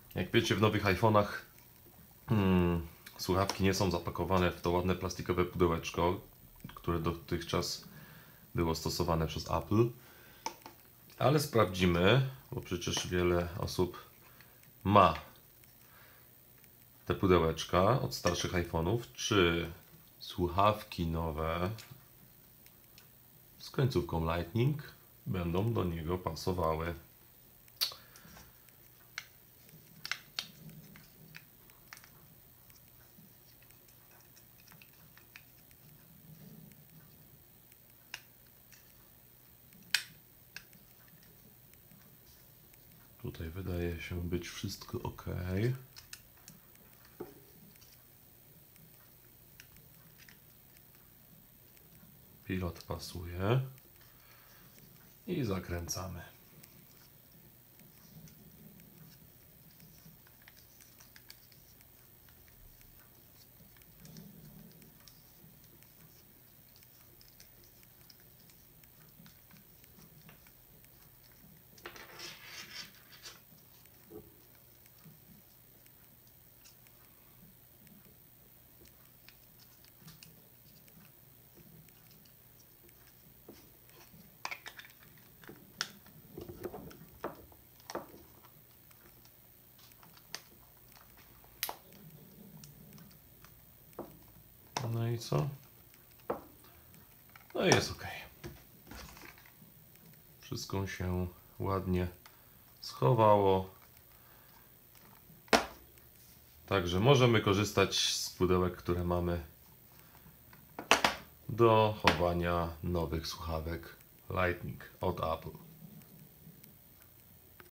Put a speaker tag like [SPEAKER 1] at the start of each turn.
[SPEAKER 1] Jak wiecie, w nowych iPhone'ach słuchawki nie są zapakowane w to ładne plastikowe pudełeczko, które dotychczas było stosowane przez Apple. Ale sprawdzimy, bo przecież wiele osób ma te pudełeczka od starszych iPhone'ów, czy słuchawki nowe z końcówką Lightning będą do niego pasowały. Tutaj wydaje się być wszystko ok. Pilot pasuje i zakręcamy. No i co? No i jest ok. Wszystko się ładnie schowało. Także możemy korzystać z pudełek, które mamy do chowania nowych słuchawek Lightning od Apple.